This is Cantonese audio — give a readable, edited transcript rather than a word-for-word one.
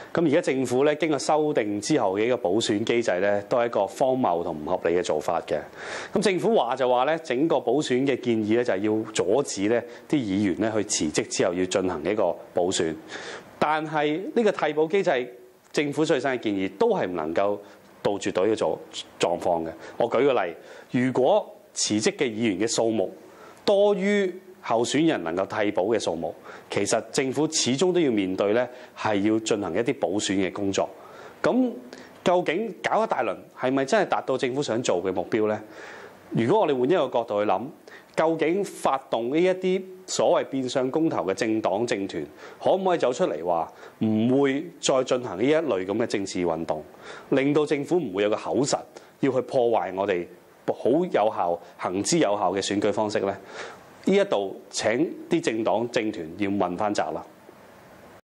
咁而家政府咧經過修訂之後嘅一個補選機制咧，都係一個荒謬同唔合理嘅做法嘅。咁政府話就話咧，整個補選嘅建議咧就係要阻止咧啲議員咧去辭職之後要進行一個補選。但係呢個替補機制，政府最新嘅建議都係唔能夠杜絕到呢個狀況嘅。我舉個例，如果辭職嘅議員嘅數目多於候選人能夠替補嘅數目，其實政府始終都要面對咧，係要進行一啲補選嘅工作。咁究竟搞一大輪係咪真係達到政府想做嘅目標呢？如果我哋換一個角度去諗，究竟發動呢一啲所謂變相公投嘅政黨政團，可唔可以走出嚟話唔會再進行呢一類咁嘅政治運動，令到政府唔會有個口實要去破壞我哋好有效、行之有效嘅選舉方式呢？呢一度請啲政黨政團要問翻責啦。